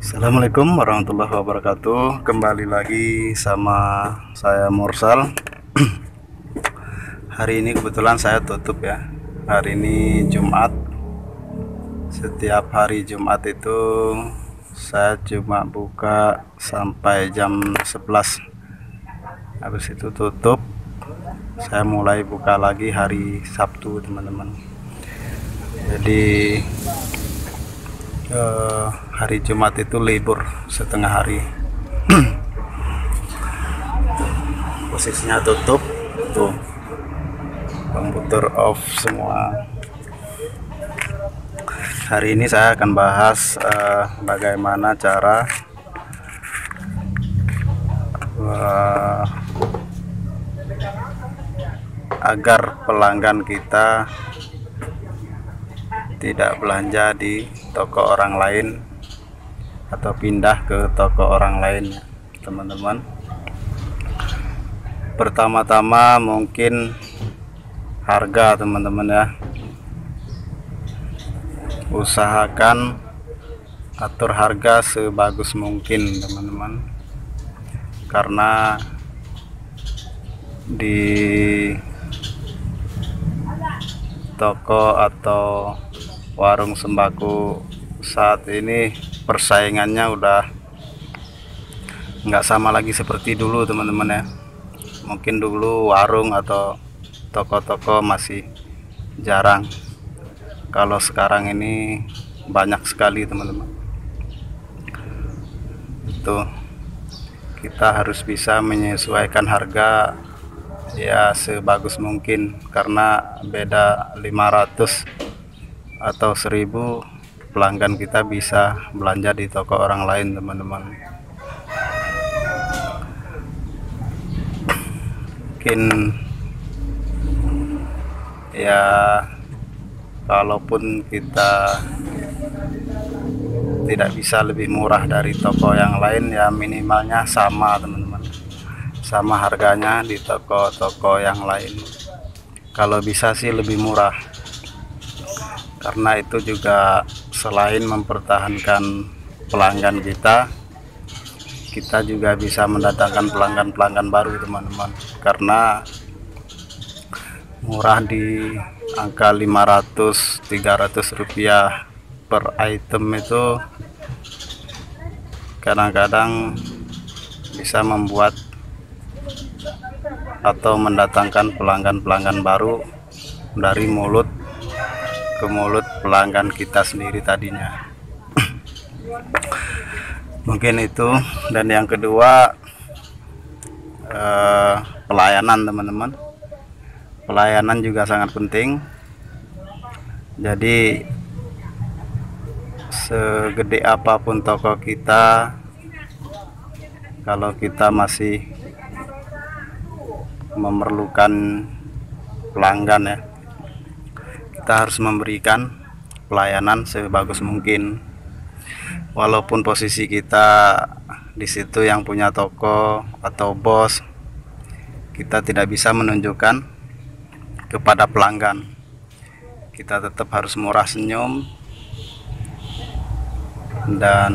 Assalamualaikum warahmatullahi wabarakatuh. Kembali lagi sama saya Mursal. Hari ini kebetulan saya tutup ya. Hari ini Jumat. Setiap hari Jumat itu saya cuma buka sampai jam 11. Habis itu tutup. Saya mulai buka lagi hari Sabtu, teman-teman. Jadi hari Jumat itu libur setengah hari. Posisinya tutup tuh, komputer off semua. Hari ini saya akan bahas bagaimana cara agar pelanggan kita tidak belanja di toko orang lain atau pindah ke toko orang lain, teman-teman. Pertama-tama mungkin harga, teman-teman ya. Usahakan atur harga sebagus mungkin, teman-teman, karena di toko atau warung sembako saat ini persaingannya udah nggak sama lagi seperti dulu, teman-teman ya. Mungkin dulu warung atau toko-toko masih jarang, kalau sekarang ini banyak sekali, teman-teman. Itu kita harus bisa menyesuaikan harga ya sebagus mungkin, karena beda 500 atau 1000 pelanggan kita bisa belanja di toko orang lain, teman-teman. Mungkin ya kalaupun kita tidak bisa lebih murah dari toko yang lain, ya minimalnya sama, teman-teman, sama harganya di toko-toko yang lain. Kalau bisa sih lebih murah, karena itu juga selain mempertahankan pelanggan kita juga bisa mendatangkan pelanggan-pelanggan baru, teman-teman. Karena murah di angka 500-300 rupiah per item itu kadang-kadang bisa membuat atau mendatangkan pelanggan-pelanggan baru dari mulut ke mulut pelanggan kita sendiri tadinya. Mungkin itu. Dan yang kedua, pelayanan, teman-teman. Pelayanan juga sangat penting. Jadi segede apapun toko kita, kalau kita masih memerlukan pelanggan ya, kita harus memberikan pelayanan sebagus mungkin. Walaupun posisi kita di situ yang punya toko atau bos, kita tidak bisa menunjukkan kepada pelanggan. Kita tetap harus murah senyum dan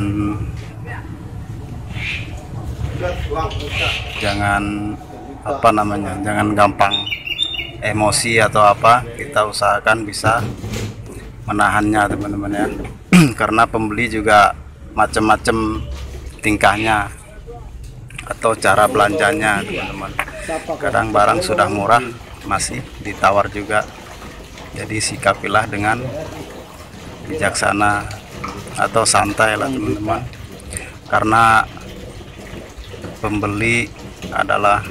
jangan jangan gampang emosi atau apa. Kita usahakan bisa menahannya, teman-teman ya. Karena pembeli juga macam-macam tingkahnya atau cara belanjanya, teman-teman. Kadang barang sudah murah masih ditawar juga. Jadi sikapilah dengan bijaksana atau santai lah, teman-teman. Karena pembeli adalah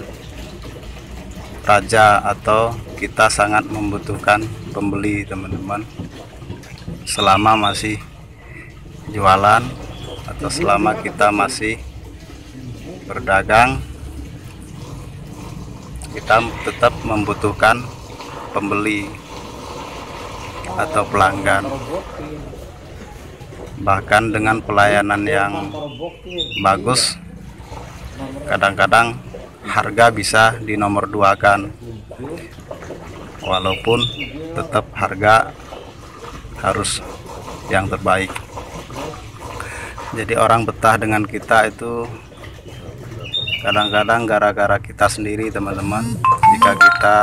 raja, atau kita sangat membutuhkan pembeli, teman-teman. Selama masih jualan atau selama kita masih berdagang, kita tetap membutuhkan pembeli atau pelanggan. Bahkan dengan pelayanan yang bagus, kadang-kadang harga bisa dinomorduakan, walaupun tetap harga harus yang terbaik. Jadi orang betah dengan kita itu kadang-kadang gara-gara kita sendiri, teman-teman. Jika kita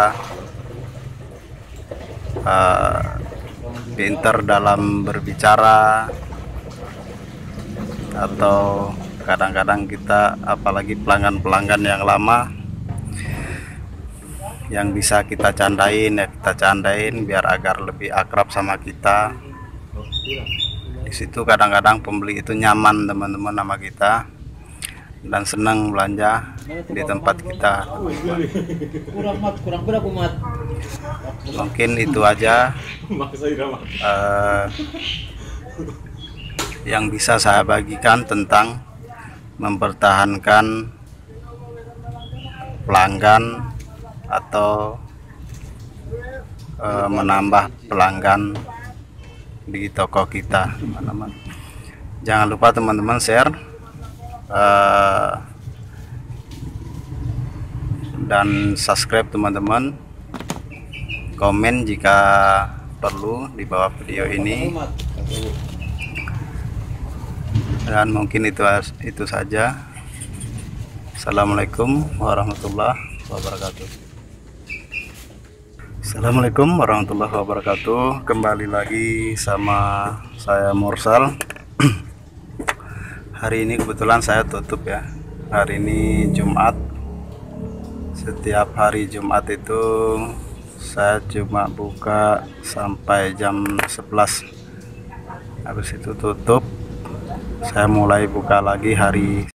pintar dalam berbicara, atau kadang-kadang kita, apalagi pelanggan-pelanggan yang lama, yang bisa kita candain ya kita candain biar agar lebih akrab sama kita. Di situ kadang-kadang pembeli itu nyaman, teman-teman, sama kita dan senang belanja di tempat kita. Mungkin itu aja yang bisa saya bagikan tentang mempertahankan pelanggan atau menambah pelanggan di toko kita, teman-teman. Jangan lupa teman-teman share dan subscribe, teman-teman. Komen jika perlu di bawah video ini. Dan mungkin itu saja. Assalamualaikum warahmatullahi wabarakatuh. Assalamualaikum warahmatullahi wabarakatuh. Kembali lagi sama saya Mursal. Hari ini kebetulan saya tutup ya. Hari ini Jumat. Setiap hari Jumat itu saya cuma buka sampai jam 11. Habis itu tutup. Saya mulai buka lagi hari